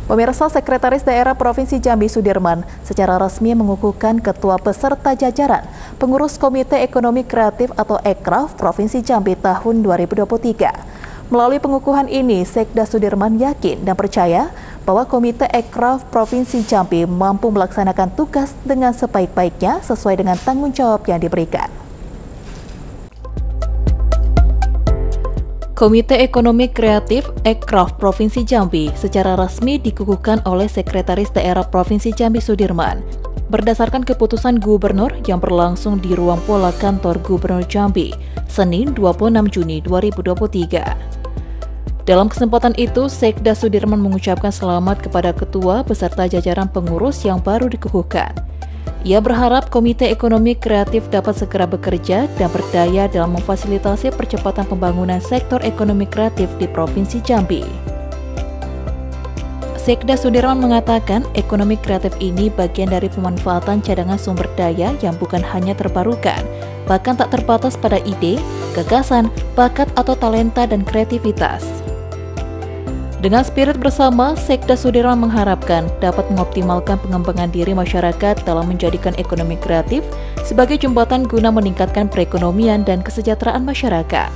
Pemirsa, Sekretaris Daerah Provinsi Jambi Sudirman secara resmi mengukuhkan ketua beserta jajaran pengurus Komite Ekonomi Kreatif atau Ekraf Provinsi Jambi tahun 2023. Melalui pengukuhan ini, Sekda Sudirman yakin dan percaya bahwa Komite Ekraf Provinsi Jambi mampu melaksanakan tugas dengan sebaik-baiknya sesuai dengan tanggung jawab yang diberikan. Komite Ekonomi Kreatif Ekraf Provinsi Jambi secara resmi dikukuhkan oleh Sekretaris Daerah Provinsi Jambi Sudirman berdasarkan keputusan Gubernur yang berlangsung di ruang pola kantor Gubernur Jambi, Senin 26 Juni 2023. Dalam kesempatan itu, Sekda Sudirman mengucapkan selamat kepada ketua beserta jajaran pengurus yang baru dikukuhkan. Ia berharap Komite Ekonomi Kreatif dapat segera bekerja dan berdaya dalam memfasilitasi percepatan pembangunan sektor ekonomi kreatif di Provinsi Jambi. Sekda Sudirman mengatakan ekonomi kreatif ini bagian dari pemanfaatan cadangan sumber daya yang bukan hanya terbarukan, bahkan tak terbatas pada ide, gagasan, bakat atau talenta dan kreativitas. Dengan spirit bersama, Sekda Sudirman mengharapkan dapat mengoptimalkan pengembangan diri masyarakat dalam menjadikan ekonomi kreatif sebagai jembatan guna meningkatkan perekonomian dan kesejahteraan masyarakat.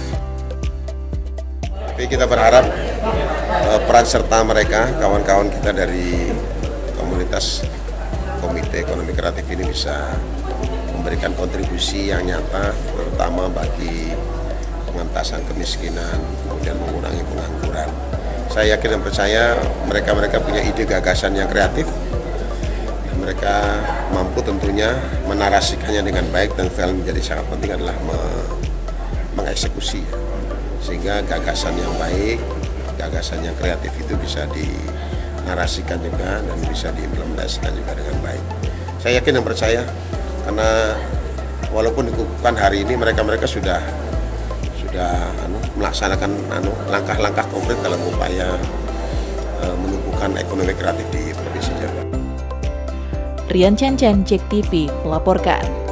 Tapi kita berharap peran serta mereka, kawan-kawan kita dari komunitas Komite Ekonomi Kreatif ini bisa memberikan kontribusi yang nyata, terutama bagi pengentasan kemiskinan, kemudian mengurangi pengangguran. Saya yakin dan percaya mereka punya ide gagasan yang kreatif. Mereka mampu tentunya menarasikannya dengan baik, dan yang menjadi sangat penting adalah mengeksekusi. Sehingga gagasan yang baik, gagasan yang kreatif itu bisa dinarasikan juga dan bisa diimplementasikan juga dengan baik. Saya yakin dan percaya karena walaupun dikukuhkan hari ini, mereka sudah melaksanakan langkah-langkah konkret dalam upaya menumbuhkan ekonomi kreatif di Provinsi Jambi. Rian Chen, JEK TV melaporkan.